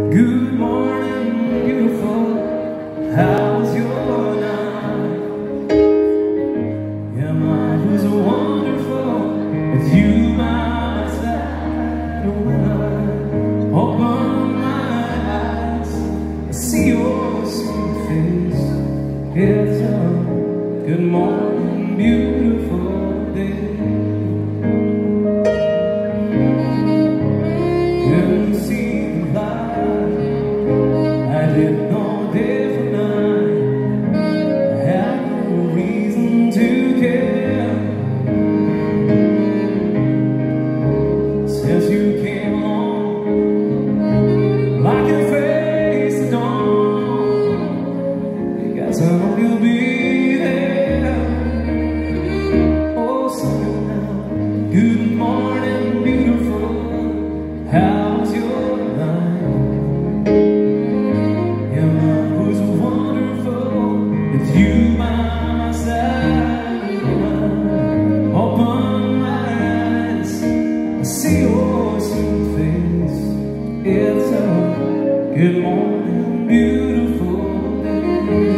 Good morning, beautiful. How's your night? Yeah, mine was wonderful with you by my side. When I open my eyes, I see your sweet face. It's a good morning, beautiful day. Couldn't see the light, I didn't know day from night. I had no reason to care. Since you came along, like you face the dawn, I guess I know you'll be there. Oh, sunny now, good morning, beautiful. How's your night? Yeah, mine was wonderful with you by my side. When I open my eyes, I see your sweet face. It's a good morning, beautiful day.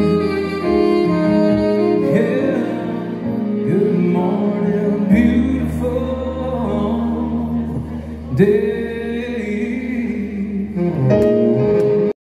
Yeah, good morning, beautiful day.